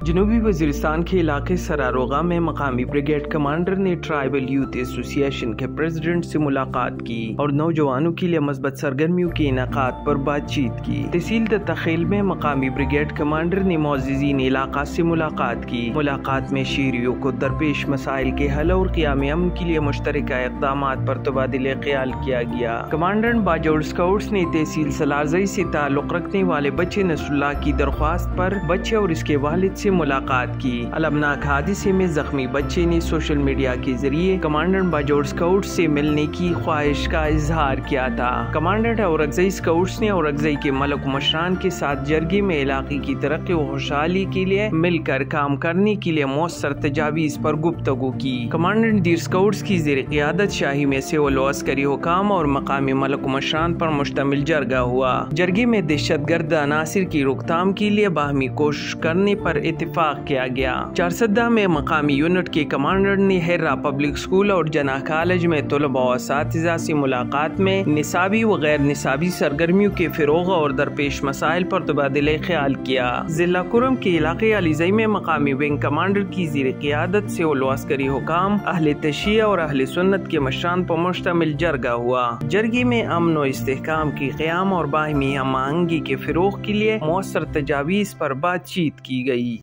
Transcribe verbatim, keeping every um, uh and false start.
جنوبی وزیرستان کے علاقے سراروغا میں مقامی بریگیڈ کمانڈر نے ٹرائبل یوتھ ایسوسی ایشن کے پریزیڈنٹ سے ملاقات کی اور نوجوانوں کے لیے مثبت سرگرمیوں کے انعقاد پر بات چیت کی۔ تحصیل تخیل میں مقامی بریگیڈ کمانڈر نے معززین علاقہ سے ملاقات کی۔ ملاقات میں شہریوں کو درپیش مسائل کے حل اور قیام امن کے لیے مشترکہ اقدامات پر تبادلہ خیال کیا گیا۔ کمانڈنٹ باجوڑ اسکاؤٹس نے تحصیل سلارزئی سے تعلق رکھنے والے بچے نصر اللہ کی درخواست پر بچے اور اس کے والد سے ملاقات کی۔ المناک حادثے میں زخمی بچے نے سوشل میڈیا کے ذریعے کمانڈنٹ باجوڑ اسکاؤٹس سے ملنے کی خواہش کا اظہار کیا تھا۔ کمانڈنٹ اورکزئی اسکاؤٹس نے اورکزئی کے ملک مشران کے ساتھ جرگے میں علاقے کی ترقی و خوشحالی کے لیے مل کر کام کرنے کے لیے مؤثر تجاویز پر گفتگو کی۔ کمانڈنٹ دیر اسکاؤٹس کی زیر قیادت شاہی میں سول و عسکری حکام اور مقامی ملک مشران پر مشتمل جرگہ ہوا۔ جرگے میں دہشت گرد عناصر کی روک تھام کے لیے باہمی کوشش کرنے پر اتفاق کیا گیا۔ چارسدہ میں مقامی یونٹ کے کمانڈر نے ہیرا پبلک اسکول اور جناح کالج میں طلباء و اساتذہ سے ملاقات میں نصابی و غیر نصابی سرگرمیوں کے فروغ اور درپیش مسائل پر تبادلہ خیال کیا۔ ضلع کرم کے علاقے علیزئی میں مقامی ونگ کمانڈر کی زیر قیادت سے سول و عسکری حکام، اہل تشیع اور اہل سنت کے مشران پر مشتمل جرگہ ہوا۔ جرگے میں امن و استحکام کی قیام اور باہمی ہم آہنگی کے فروغ کے لیے مؤثر تجاویز پر بات چیت کی گئی۔